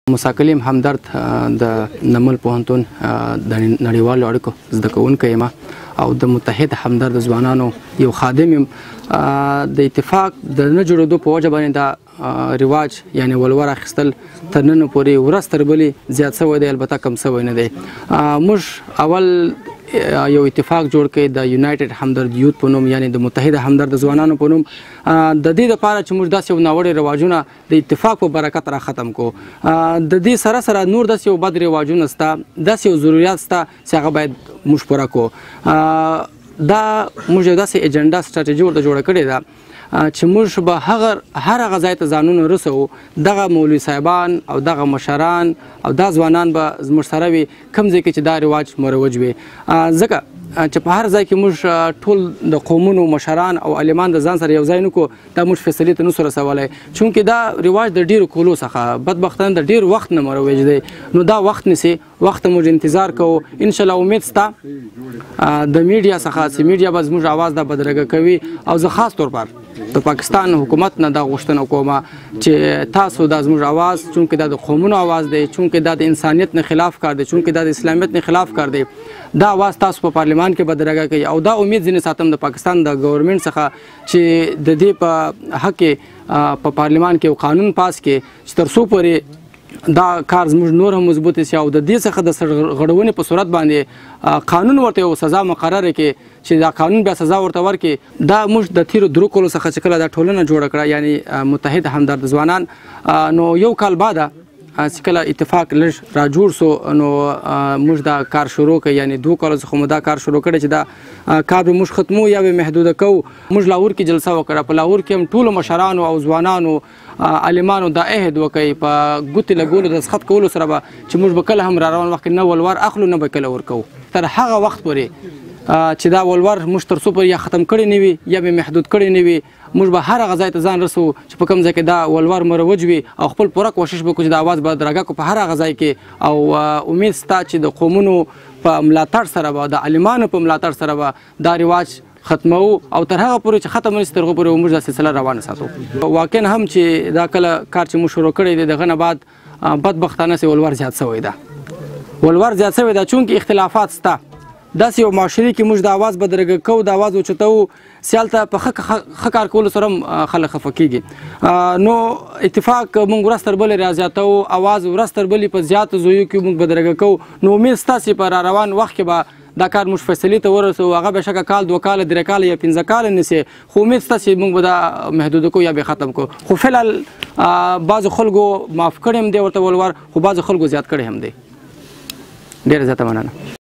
موسا کلیم همدرد د نمل پوهنتون د نړیوالو اړیکو زده کوونکی یم او د متحد همدرد ځوانانو یو خادم یم. د اتفاق د نه جوړېدو په وجه باندې دا رواج یعنی ولور اخیستل تر نن پورې ورځ تر بلې زیات شوی دی، البته کم شوی نه دی. موږ اول یو اتفاق جوړ کړی د یونایټډ همدرد یوت په نوم یعنی د متحد همدرد ځوانانو په نوم، د دې لپاره چې موږ داسې یو ناوړه رواجونه د اتفاق په برکت را ختم کو. د دې سره سره نور داسې یو بد رواجونه شته، داسې یو ضرورت شته چې هغه باید موږ پوره کو. دا موږ یو داسې ایجنډا سټراټیجي ورته جوړه کړې ده چې موږ به هر هغه ځای ته ځانونه رسوو، دغه مولوي صاحبان او دغه مشران او دا ځوانان به زموږ سره وي کوم ځای کې چې دا رواج مروج وي. ځکه چې په هر ځای کې موږ ټول د قومونو مشران او عالمان د ځان سره یو ځای نه کو، دا موږ فیصلې ته نسو رسولی، چونکې دا رواج د ډېرو کولو څخه بدبختانه د ډېر وخت نه مروج دی. نو دا وخت نیسي، وخت موږ انتظار کوو. انشاءالله امید سته د میډیا څخه چې میډیا به زموږ اواز دا بدرګه کوي. او زه خاص طور پر د پاکستان حکومت نه دا غوښتنه کومه چې تاسو دا زموږ اواز، چونکې دا د قومونو اواز دی، چونکې دا د انسانیت نه خلاف کار دی، چونکې دا د اسلامیت نه خلاف کار دی، دا اواز تاسو په پارلیمان کې بدرګه کوي. او دا امید ځینې ساتم د پاکستان د ګورنمنت څخه چې د دې په حق کې په پارلیمان کې یو قانون پاس کړي چې تر څو پورې دا کار زموږ نور هم مضبوط شي او د دې څخه د سرغړونې په صورت باندې قانون ورته یو سزا مقرره کړي چې دا قانون بیا سزا ورته ورکړي. دا موږ د تیرو درو کلو څخه چې کله دا ټولنه جوړه کړه یعنی متحد همدرد ځوانان، نو یو کال بعد چې کله اتفاق لږ را جوړ سو نو موږ دا کار شروع کړ. یعنی 2 کال څخه مو دا کار شروع کړی چې دا کار به موږ ختمو یا به محدوده کوو. موږ لاهور کې جلسه وکړه، په لاهور کې هم ټولو مشرانو او ځوانانو عالمانو دا عهد وکړي په ګوتې لګولو د دستخط کولو سره به چې موږ به کله هم را روان وخت نه ولور اخلو نه به کله ورکوو تر هغه وخت پورې چې دا ولور موږ تر څو پورې یا ختم کړی نه وي یا به محدود کړی نه وي. موږ به هر هغه ځای ته ځان رسوو چې په کوم ځای کې دا ولور مروج وي او خپل پوره کوشش به کوو چې د اواز به درګه کو په هر هغه ځای کې. او امید سته چې د قومونو په ملاتړ سره به، د عالمانو په ملاتړ سره به دا رواج ختمو او تر هغه پورې چې ختم نشي تر هغه پورې موږ دا سلسله روانه ساتو. واقعا هم چې دا کله کار چې موږ شروع کړی دی دغه نه بعد بدبختانه سي ولور زیات شوی ده، ولور زیات شوی ده چونکې اختلافات شته. داسې یو معاشرې کې موږ د اواز بدرګه کوو، د اواز اوچتوو، سیالته په ښه کار کولو سره هم خلک خفه کېږي. نو اتفاق موږ ورځ تر بلې را زیاتوو، اواز ورځ تر بلې په زیاتو ځایو کې موږ بدرګه کوو. نو امید سته چې په را روان وخت کې به دا کار موږ فیصلې ته ورسوو. هغه بېشکه کال 2 کاله 3 کاله یا 15 کاله نیسي، خو امید شته چې موږ به دا محدوده کوو یا به ختم کوو. خو فلحال بعضو خلکو معاف کړی هم دی ورته ولور، خو بعضو خلکو زیات کړی هم دی. ډېره زیاته مننه.